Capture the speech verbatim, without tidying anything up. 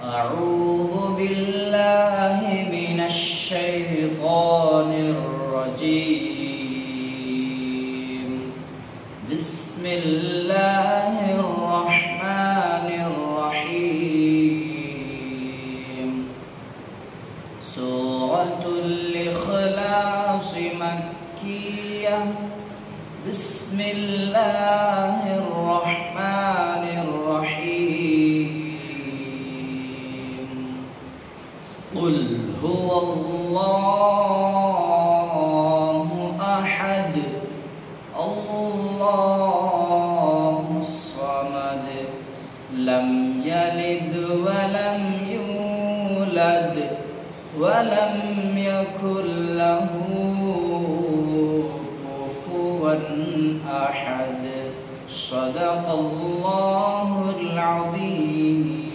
أعوذ بالله من الشيطان الرجيم. بسم الله الرحمن الرحيم. سورة الإخلاص مكية. بسم الله الرحمن الرحيم. قل هو الله أحد الله الصمد لم يلد ولم يولد ولم يكن له كفوا أحد. صدق الله العظيم.